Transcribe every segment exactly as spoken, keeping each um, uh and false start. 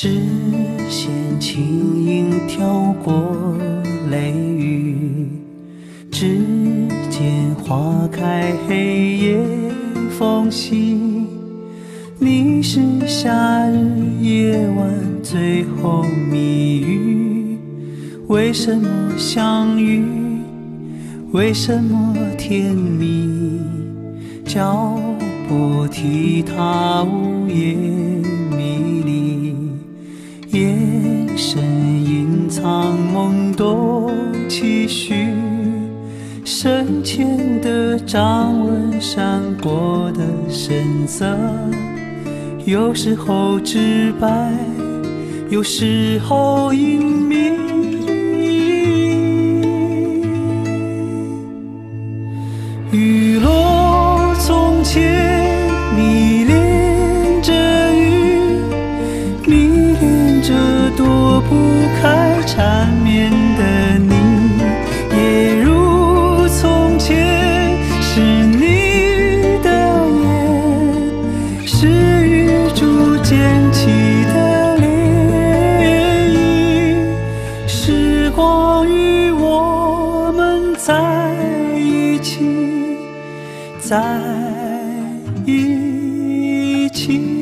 视线轻盈跳过泪雨，指尖划开黑夜缝隙。你是夏日夜晚最后谜语，为什么相遇，为什么甜蜜？脚步踢踏午夜迷离，眼神隐藏懵懂期许，深浅的掌纹闪过的深色，有时候直白，有时候隐秘。雨落从前，迷恋着雨，迷恋着躲不开缠绵的你。也如从前，是你的眼，是雨珠溅起的涟漪。时光与我们在一起，在一起。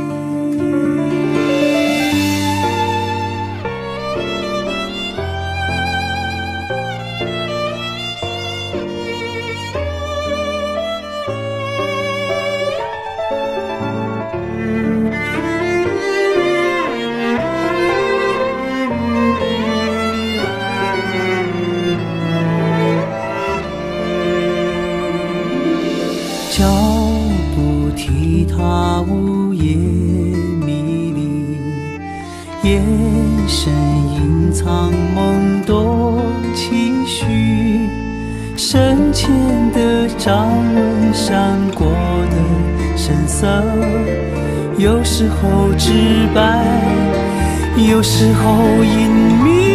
脚步踢踏午夜迷离，眼神隐藏懵懂期许，深浅的掌纹闪过的深色，有时候直白，有时候隐秘。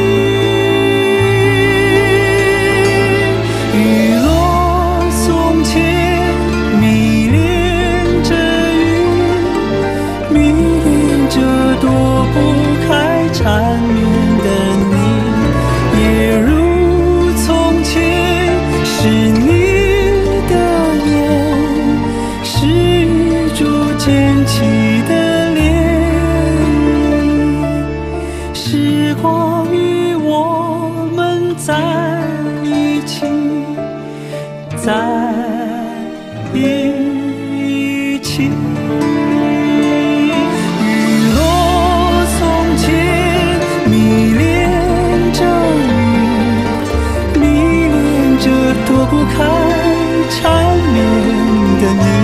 雨落从前，迷恋着雨，迷恋着躲不开缠绵的你。也如从前，是你的眼，是雨珠溅起的涟漪。时光与我们在一起，在一起。雨落从前，迷恋着雨，迷恋着躲不开缠绵的你。